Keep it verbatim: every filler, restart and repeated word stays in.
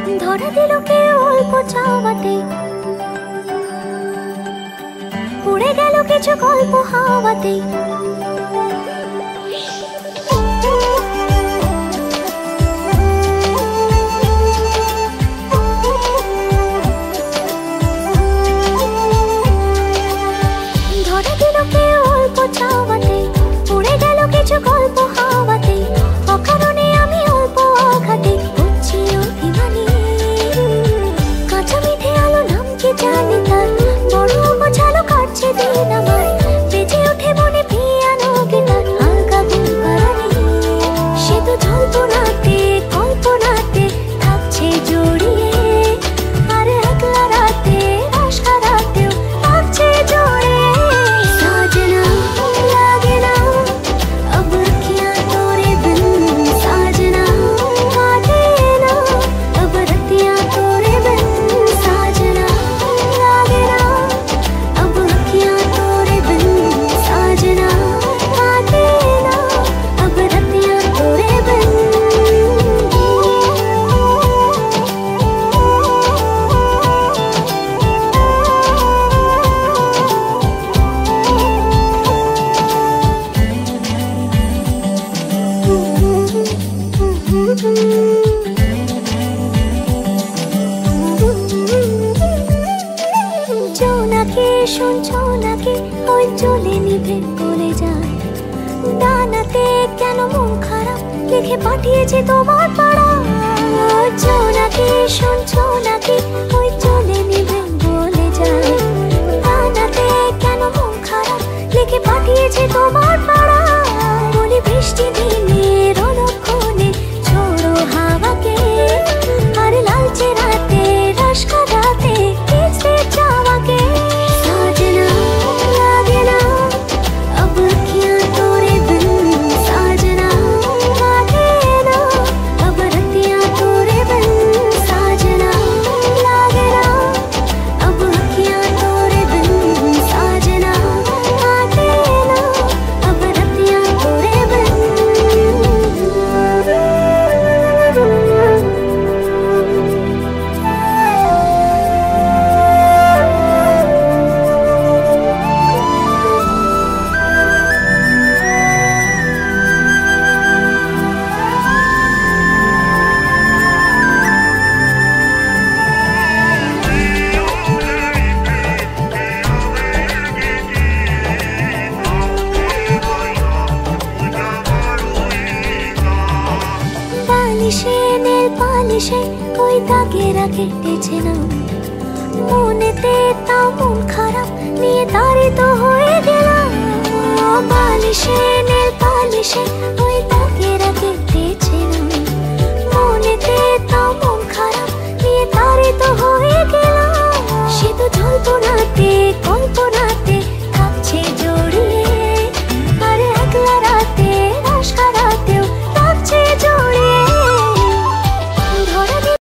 ধরা দিল কে অল্প চাওয়াতে, উড়ে গেল কিছু গল্প হাওয়াতে। ধরা দিল কে অল্প চাওয়াতে, উড়ে গেল কিছু গল্প হাওয়াতে। অকারণে আমি অল্প আঘাতে হচ্ছি অভিমানী। কাঁচা মিঠে আলো নাম কি জানি তার, বড় গোছালো কাটছে দিন আমার। বেজে ওঠে মনে পিয়ানো গিটার, হালকা ঘুম পাড়ানি। সে তো জল্পনাতে কল্পনাতে থাকছে জড়িয়ে, আর একলা রাতে আশা রাতেও থাকছে জড়ে। সাজনা লাগে না अब क्या तोरे बिन, साजना काटे ना अब रतियां तोरे बिन। साजना लागे ना अब क्या तोरे बिन, साजना काटे ना अब रतियां तोरे बिन। জোনাকি শুনছো নাকি ওই চলে নিভে চলে যায়। ডানাতে কেন মন খারাপ লিখে পাঠিয়েছে তোমার পাড়া। জোনাকি শুনছো নাকি ওই চলে নিভে বলে যায়। ডানাতে কেন মন খারাপ লিখে পাঠিয়েছে তোমার পাড়া। বলি বৃষ্টি দিনের অলক্ষণে ছোড়ো হাওয়াকে, আর লালচে রাতে রস কাটাতে কিসে চাওয়াকে। साजना लागे ना अब क्या तोरे बिन, साजना काटे ना अब रतियां तोरे बिन। साजना लागे ना अब क्या तोरे बिन, साजना काटे ना अब रतियां तोरे बिन। পালিশে নীল পালিশে ওই দাগেরা কেটেছে না মনেতে, তাও মন খারাপ নিয়ে তাড়িত হয়ে গেলাম। পালিশে নীল পালিশে